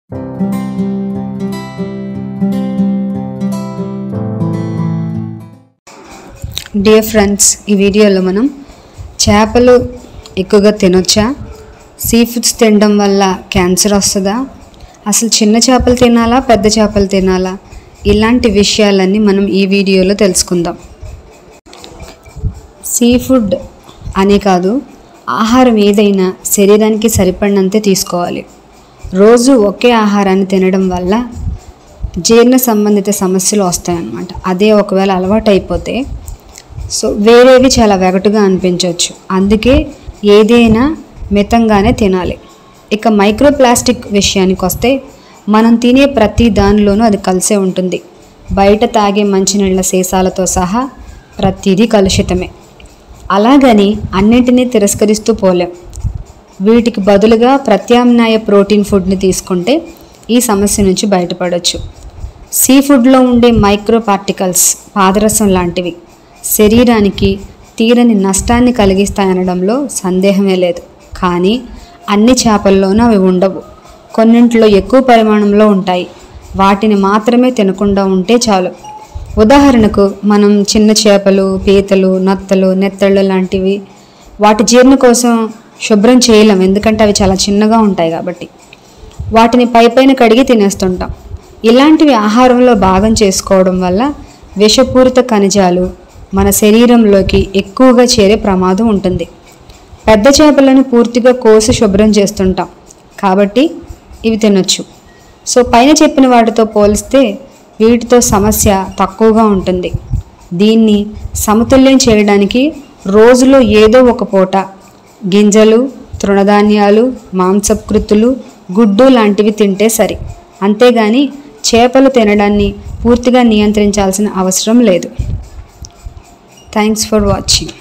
Dear friends, ఈ వీడియోలో మనం చేపలు ఎక్కువగా తినొచ్చా, సీ ఫుడ్స్ తినడం వల్ల క్యాన్సర్ వస్తుందా, అసలు చిన్న చేపలు తినాలా పెద్ద చేపలు తినాలా, ఇలాంటి విషయాలన్నీ మనం ఈ వీడియోలో తెలుసుకుందాం. సీ ఫుడ్ అనే కాదు, ఆహారం ఏదైనా శరీరానికి సరిపడినంతే తీసుకోవాలి. రోజు ఒకే ఆహారాన్ని తినడం వల్ల జీర్ణ సంబంధిత సమస్యలు వస్తాయన్నమాట. అదే ఒకవేళ అలవాటు అయిపోతే వేరేవి చాలా వెగటుగా అనిపించవచ్చు. అందుకే ఏదైనా మితంగానే తినాలి. ఇక మైక్రోప్లాస్టిక్ విషయానికి వస్తే, మనం తినే ప్రతి దానిలోనూ అది కలిసే ఉంటుంది. బయట తాగే మంచినీళ్ళ సీసాలతో సహా ప్రతిదీ కలుషితమే. అలాగని అన్నింటినీ తిరస్కరిస్తూ పోలేం. వీటికి బదులుగా ప్రత్యామ్నాయ ప్రోటీన్ ఫుడ్ని తీసుకుంటే ఈ సమస్య నుంచి బయటపడవచ్చు. సీ ఫుడ్లో ఉండే మైక్రో పార్టికల్స్ పాదరసం లాంటివి శరీరానికి తీరని నష్టాన్ని కలిగిస్తాయనడంలో సందేహమే లేదు. కానీ అన్ని చేపల్లోనూ అవి ఉండవు. కొన్నింటిలో ఎక్కువ పరిమాణంలో ఉంటాయి. వాటిని మాత్రమే తినకుండా ఉంటే చాలు. ఉదాహరణకు మనం చిన్న చేపలు, పీతలు, నత్తలు, నెత్తళ్ళు లాంటివి వాటి జీర్ణ కోసం శుభ్రం చేయలేం, ఎందుకంటే అవి చాలా చిన్నగా ఉంటాయి కాబట్టి. వాటిని పైపైన కడిగి తినేస్తుంటాం. ఇలాంటివి ఆహారంలో భాగం చేసుకోవడం వల్ల విషపూరిత ఖనిజాలు మన శరీరంలోకి ఎక్కువగా చేరే ప్రమాదం ఉంటుంది. పెద్ద చేపలను పూర్తిగా కోసి శుభ్రం చేస్తుంటాం కాబట్టి ఇవి తినొచ్చు. పైన చెప్పిన వాటితో పోలిస్తే వీటితో సమస్య తక్కువగా ఉంటుంది. దీన్ని సమతుల్యం చేయడానికి రోజులో ఏదో ఒక పూట గింజలు, తృణధాన్యాలు, మాంసకృతులు, గుడ్డు లాంటివి తింటే సరి. అంతేగాని చేపలు తినడాన్ని పూర్తిగా నియంత్రించాల్సిన అవసరం లేదు. Thanks for watching.